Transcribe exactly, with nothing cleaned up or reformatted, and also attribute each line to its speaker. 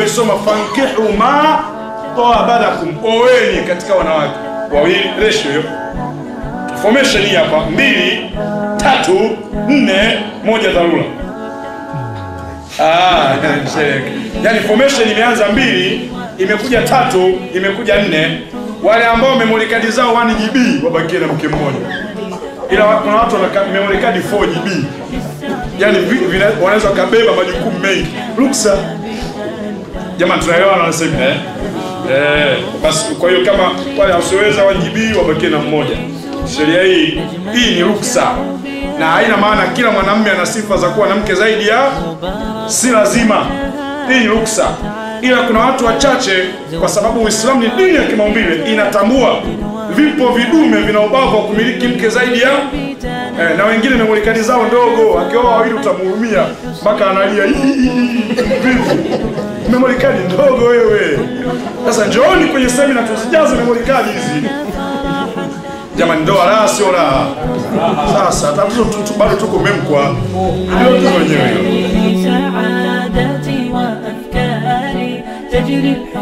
Speaker 1: tulisoma fankihu ma tabalakum, oweni katika wanawake wawili, ratio hiyo. Formation hii hapa mbili, tatu, nne, moja dharura. Ah, yani formation imeanza mbili, imekuja tatu, imekuja nne. Wale ambao memory card zao one G B wabakie na mke mmoja. Ila kuna watu wana memory card four G B. Yani wanaweza kubeba majukumu mengi. Ruksa. Jamani tunaelewana na sema eh? Eh, basi kwa hiyo kama wale wasioweza one G B wabakie na mmoja. Sheria hii hii ni ruksa. Na haina maana kila mwanamume ana sifa za kuwa na mke zaidi ya, si lazima. Hii ni ruksa. Ila kuna watu wachache, kwa sababu Uislamu ni dini ya kimaumbile, inatambua vipo vidume vina ubavu wa kumiliki mke zaidi ya eh, na wengine memory card zao ndogo, akioa wawili utamhurumia mpaka analia. Memory card ndogo wewe. Sasa njooni kwenye seminar tuzijaze memory card hizi. Jamani, ndoa la sio la. Sasa tatizo bado tuko memkwa. Ndio tu wenyewe.
Speaker 2: تجري